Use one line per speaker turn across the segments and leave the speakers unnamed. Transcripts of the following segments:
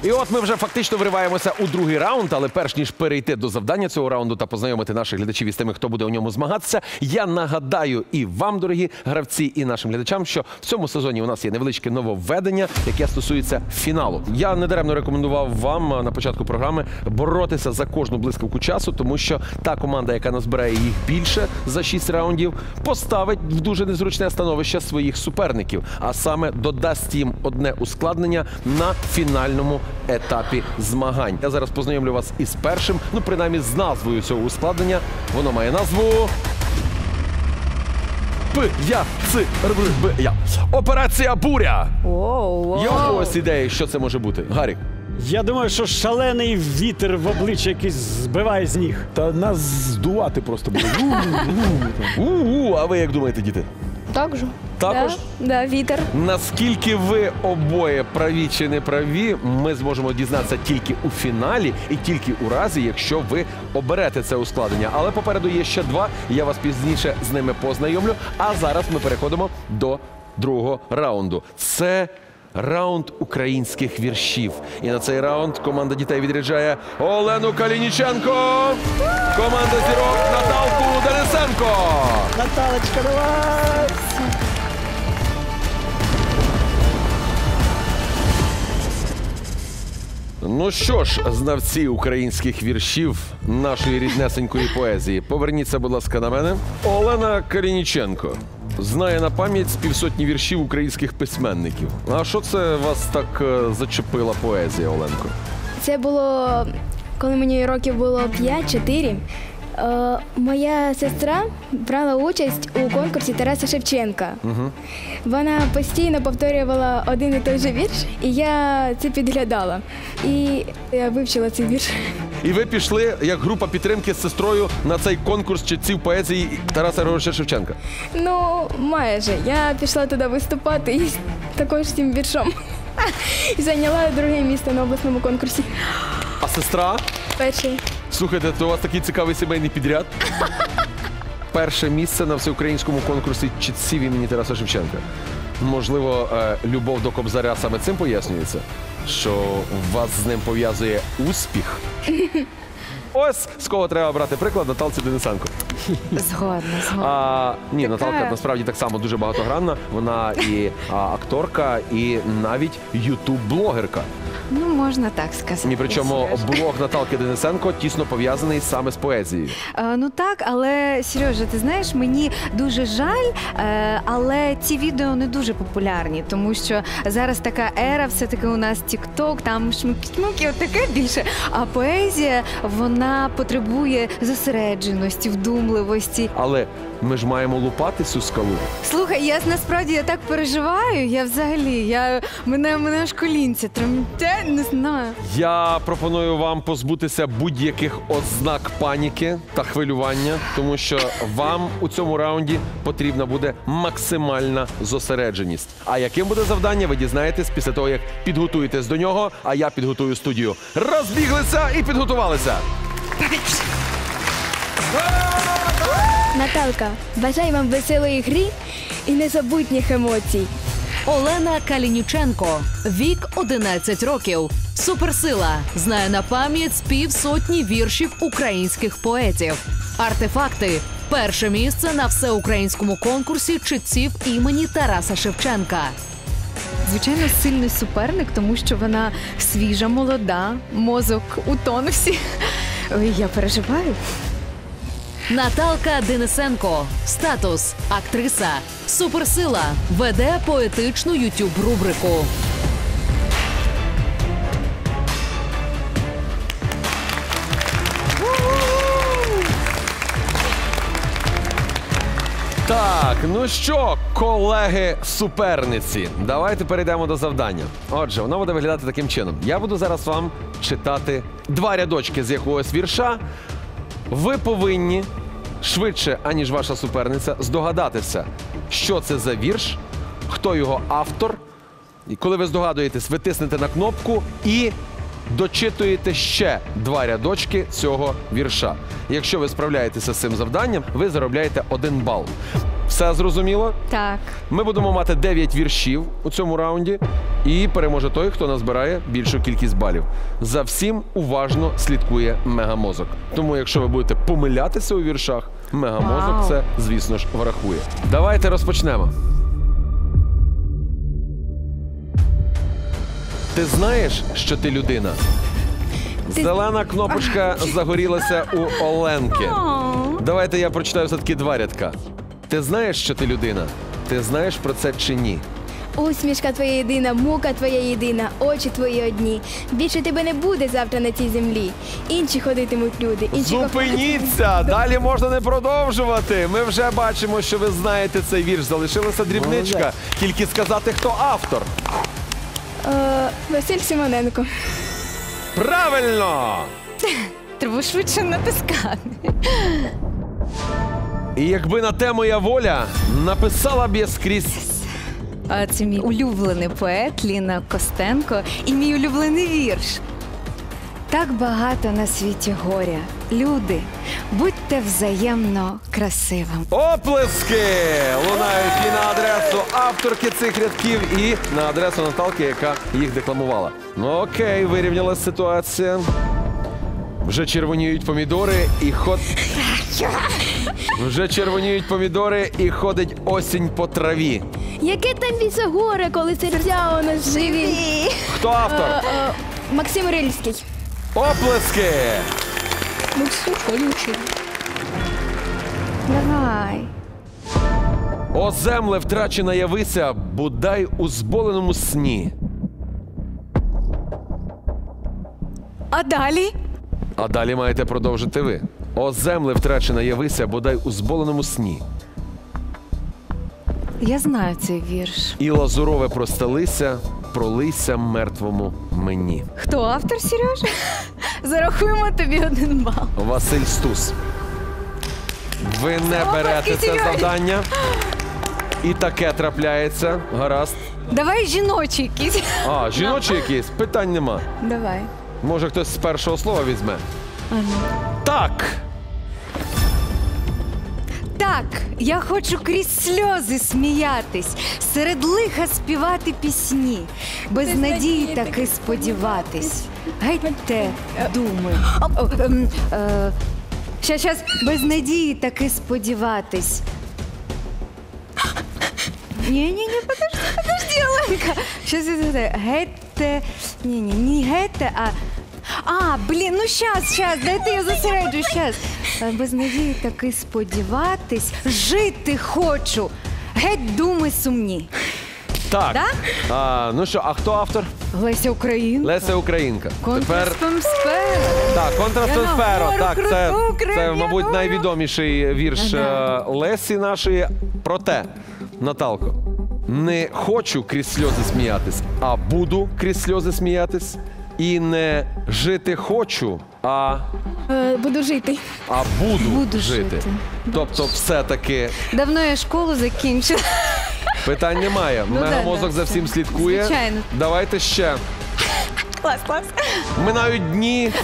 І от ми вже фактично вриваємося у другий раунд, але перш ніж перейти до завдання цього раунду та познайомити наших глядачів із тими, хто буде у ньому змагатися, я нагадаю і вам, дорогі гравці, і нашим глядачам, що в цьому сезоні у нас є невеличке нововведення, яке стосується фіналу. Я недаремно рекомендував вам на початку програми боротися за кожну блискавку часу, тому що та команда, яка назбирає їх більше за 6 раундів, поставить в дуже незручне становище своїх суперників, а саме додасть їм одне ускладнення на фінальному етапі змагань. Я зараз познайомлю вас із першим, ну принаймні з назвою цього ускладнення. Воно має назву П-Я-Ц-Р-Б-Я. Операція Буря. Є у когось ідеї, що це може бути? Гарік?
Я думаю, що шалений вітер в обличчя якийсь збиває з ніг.
Та нас здувати просто буде.
А ви як думаєте, діти?
Так же.
Також?
Да, вітер.
Наскільки ви обоє праві чи не праві, ми зможемо дізнатися тільки у фіналі і тільки у разі, якщо ви оберете це ускладнення. Але попереду є ще 2, я вас пізніше з ними познайомлю. А зараз ми переходимо до другого раунду. Це раунд українських віршів. І на цей раунд команда дітей відряджає Олену Калініченко, команда зірок Наталку Денисенко.
Наталочка, давай!
Ну що ж, знавці українських віршів нашої ріднесенької поезії, поверніться, будь ласка, на мене. Олена Калініченко знає на пам'ять з півсотні віршів українських письменників. А що це вас так зачепила поезія, Оленко?
Це було, коли мені років було 5-4. Моя сестра брала участь у конкурсі Тараса Шевченка. Вона постійно повторювала один і той же вірш, і я це підглядала. І я вивчила цей вірш.
І ви пішли, як група підтримки з сестрою, на цей конкурс читців поезії Тараса Григоровича Шевченка?
Ну, майже. Я пішла туди виступати і також з цим віршом. І зайняла друге місце на обласному конкурсі.
А сестра?
Перший.
Слухайте, то у вас такий цікавий сімейний підряд. Перше місце на всеукраїнському конкурсі читців імені Тараса Шевченка. Можливо, любов до Кобзаря саме цим пояснюється? Що вас з ним пов'язує успіх? Ось з кого треба брати приклад, Наталці Денисенко.
Згодна.
Ні, Наталка насправді так само дуже багатогранна. Вона і акторка, і навіть ютуб-блогерка.
Ну, можна так сказати.
І причому блог Наталки Денисенко тісно пов'язаний саме з поезією.
Ну так, але, Сережа, ти знаєш, мені дуже жаль, але ці відео не дуже популярні, тому що зараз така ера, все-таки у нас TikTok, там шмуки-шмуки, от таке більше. А поезія, вона потребує зосередженості, вдумливості.
Але ми ж маємо лупати цю скалу.
Слухай, я так переживаю, я взагалі, мене аж колінця тремтять, не знаю.
Я пропоную вам позбутися будь-яких ознак паніки та хвилювання, тому що вам у цьому раунді потрібна буде максимальна зосередженість. А яким буде завдання, ви дізнаєтесь після того, як підготуєтесь до нього, а я підготую студію. Розбіглися і підготувалися!
Наталка, бажаю вам веселої гри і незабутніх емоцій.
Олена Калініченко. Вік 11 років. Суперсила. Знає на пам'ять з півсотні віршів українських поетів. Артефакти. Перше місце на всеукраїнському конкурсі читців імені Тараса Шевченка.
Звичайно, сильний суперник, тому що вона свіжа, молода, мозок у тонусі. Ой, я переживаю.
Наталка Денисенко. Статус. Актриса. Суперсила. Веде поетичну ютуб-рубрику.
Так, ну що, колеги-суперниці, давайте перейдемо до завдання. Отже, воно буде виглядати таким чином. Я буду зараз вам читати 2 рядочки з якогось вірша. Ви повинні швидше, аніж ваша суперниця, здогадатися, що це за вірш, хто його автор. І коли ви здогадуєтесь, ви тиснете на кнопку і дочитуєте ще 2 рядочки цього вірша. Якщо ви справляєтеся з цим завданням, ви заробляєте 1 бал. Все зрозуміло?
Так.
Ми будемо мати 9 віршів у цьому раунді. І переможе той, хто назбирає більшу кількість балів. За всім уважно слідкує мегамозок. Тому якщо ви будете помилятися у віршах, мегамозок це, звісно ж, врахує. Давайте розпочнемо. Ти знаєш, що ти людина? Зелена кнопочка загорілася у Оленки. Давайте я прочитаю все-таки два рядка. Ти знаєш, що ти людина? Ти знаєш про це чи ні?
Усмішка твоя єдина, мука твоя єдина, очі твої одні. Більше тебе не буде завтра на цій землі. Інші ходитимуть люди, інші
Зупиніться! Далі можна не продовжувати. Ми вже бачимо, що ви знаєте цей вірш. Залишилася дрібничка. Тільки сказати, хто автор.
Василь Симоненко.
Правильно!
Треба швидше натискати.
І якби на те моя воля, написала б я скрізь.
Це мій улюблений поет Ліна Костенко і мій улюблений вірш. Так багато на світі горя. Люди, будьте взаємно красивим.
Оплески лунають і на адресу авторки цих рядків, і на адресу Наталки, яка їх декламувала. Ну окей, вирівнялась ситуація. Вже червоніють помідори і Вже червоніють помідори і ходить осінь по траві.
Яке там вісогоре, коли серця у нас живі?
Хто автор?
Максим Рильський.
Оплески!
Давай.
О, земле втрачена явися, бодай у зболеному сні.
А далі?
А далі маєте продовжити ви. О, земле втрачена явися, бодай у зболеному сні.
Я знаю цей вірш.
І лазурове простелися, пролися мертвому мені.
Хто автор, Сережа? Зарахуємо тобі 1 бал.
Василь Стус. Ви не берете це
Сережа.
завдання. І таке трапляється. Гаразд.
Давай жіночий якийсь.
А, жіночі якісь? Питань нема.
Давай.
Може хтось з першого слова візьме? Так.
Так, я хочу крізь сльози сміятись, серед лиха співати пісні, без надії таки сподіватись. Гетьте, думи. Щас, без надії таки сподіватись. Ні, подожди, Оленка. Щас, гетте, ні, гетте, блін, ну щас, дайте я зосереджу, щас. Без надії таки сподіватись, жити хочу, геть думи сумні.
Так.
Да?
Ну що, а хто автор?
Леся Українка.
Леся Українка.
Контрастом сфера.
Так, контрастом
Я на
сфера.
гору
Так,
круту
це,
Україну.
мабуть, найвідоміший вірш Лесі нашої. Проте, Наталко, не хочу крізь сльози сміятись, а буду крізь сльози сміятись. І не жити хочу, а
Буду жити.
буду жити. Тобто все-таки
Давно я школу закінчила.
питань немає. Мегамозок
да,
за всім слідкує.
Звичайно.
Давайте ще.
Клас.
Минають дні.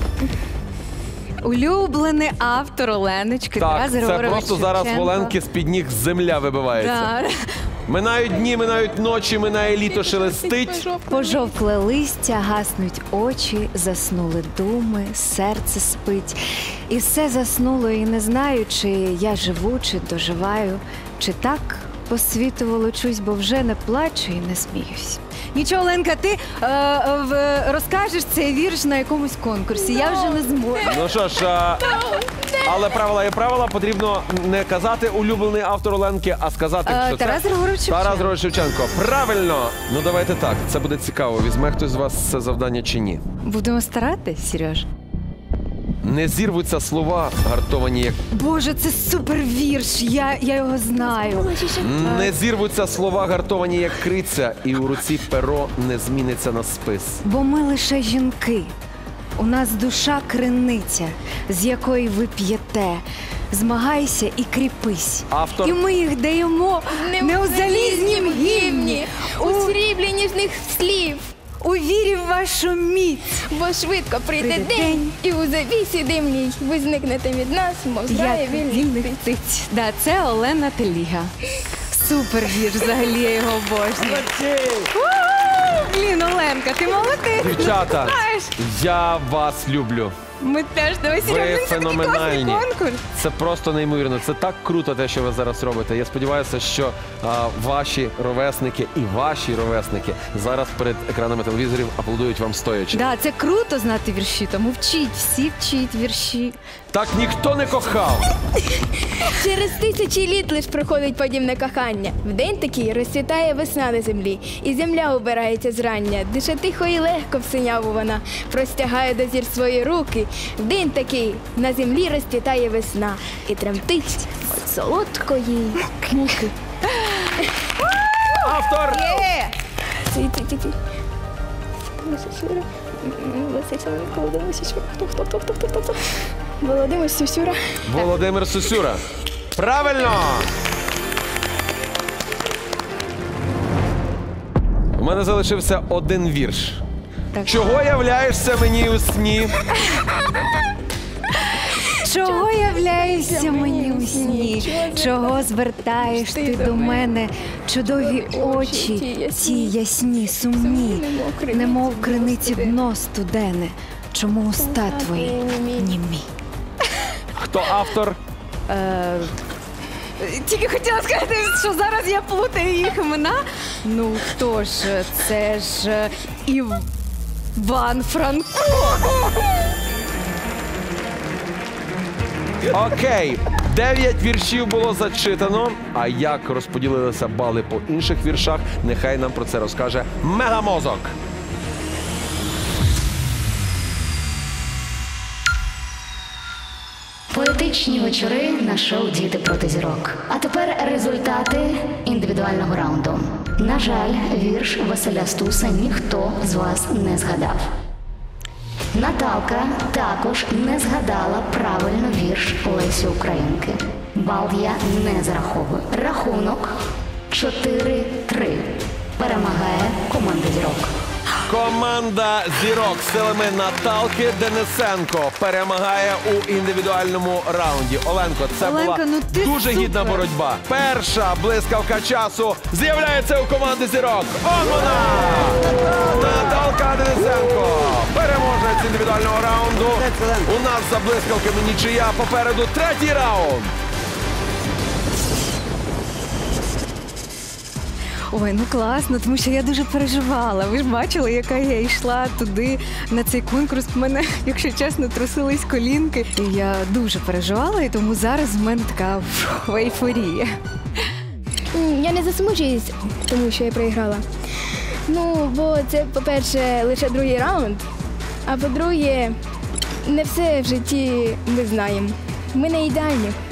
Улюблений автор Оленочки.
Так,
Тарас
це
Григорович
просто зараз
Шевченко.
Оленки з-під ніг земля вибивається.
Да.
Минають дні, минають ночі, минає літо шелестить.
Пожовкле листя, гаснуть очі, заснули думи, серце спить. І все заснуло, і не знаю, чи я живу, чи доживаю, чи так по світу волочусь, бо вже не плачу і не сміюсь. Нічого, Оленка, ти розкажеш цей вірш на якомусь конкурсі. Я вже не зможу.
Ну що ж, але правила є правила. Потрібно не казати улюблений автор Оленки, а сказати, що
Тарас
це
Григорович Шевченко.
Тарас Григорович Шевченко. Правильно! Ну давайте так, це буде цікаво. Візьме хтось з вас це завдання чи ні.
Будемо старатись, Сереж.
Не зірвуться слова, гартовані як...
Боже, це супер вірш, я його знаю.
Не зірвуться слова, гартовані як криця, і у руці перо не зміниться на спис.
Бо ми лише жінки. У нас душа криниця, з якої ви п'єте. Змагайся і кріпись.
Автор.
І ми їх даємо не у залізнім гімні,
у сріблі ніжних слів.
у вірі в вашу міць.
Бо швидко прийде день, і у завісі димній ви зникнете від нас, мов зграя
Як
вільних
вільних
птиць.
птиць. Да, це Олена Теліга. Супер вірш, взагалі я його обожнюю. Блін, Оленка, ти молодець.
Дівчата,
Знаєш,
я вас люблю.
ми теж, давай,
Ви
Сереж, це такий класний
феноменальні.
конкурс.
Це просто неймовірно. Це так круто, те, що ви зараз робите. Я сподіваюся, що ваші ровесники і ваші ровесники зараз перед екранами телевізорів аплодують вам стоячи.
Да, це круто знати вірші, тому вчіть, всі вчіть вірші.
Так ніхто не кохав.
Через тисячі літ лиш проходить подібне кохання. В день такий розцвітає весна на землі, і земля убирається зрання. Дише тихо і легко в синяву вона, простягає до зір свої руки. В день такий на землі розцвітає весна і тремтить від солодкої муки.
Автор!
Ці. Хто? Володимир Сюсюра.
Володимир Сосюра. Правильно! У мене залишився один вірш.
Так.
Чого являєшся мені у сні?
Чого являєшся мені у сні? Чого звертаєш ти до мене? Чудові очі, ці ясні, сумні, немов криниці дно студене. Чому уста твої німі?
Хто автор?
Тільки хотіла сказати, що зараз я плутаю їх імена. Ну хто ж, це ж Іван Франко.
Окей, 9 віршів було зачитано. А як розподілилися бали по інших віршах, нехай нам про це розкаже Мегамозок.
Поетичні вечори на шоу «Діти проти зірок». А тепер результати індивідуального раунду. На жаль, вірш Василя Стуса ніхто з вас не згадав. Наталка також не згадала правильно вірш Лесі Українки. Бал я не зараховую. Рахунок 4-3. Перемагає команда зірок.
Команда зірок з силами Наталки Денисенко перемагає у індивідуальному раунді. Оленко, це
Оленка,
була
ну ти
дуже гідна
супер.
боротьба. Перша блискавка часу з'являється у команди зірок. Он вона! Наталка Денисенко, переможець індивідуального раунду. У нас за блискавками нічия, попереду третій раунд.
Ой, ну класно, тому що я дуже переживала. Ви ж бачили, яка я йшла туди на цей конкурс. У мене, якщо чесно, трусились колінки. І я дуже переживала, і тому зараз в мене така ейфорія.
Я не засмучуюсь, тому що я проіграла. Ну, бо це, по-перше, лише другий раунд, а по-друге, не все в житті ми знаємо. Ми не ідеальні.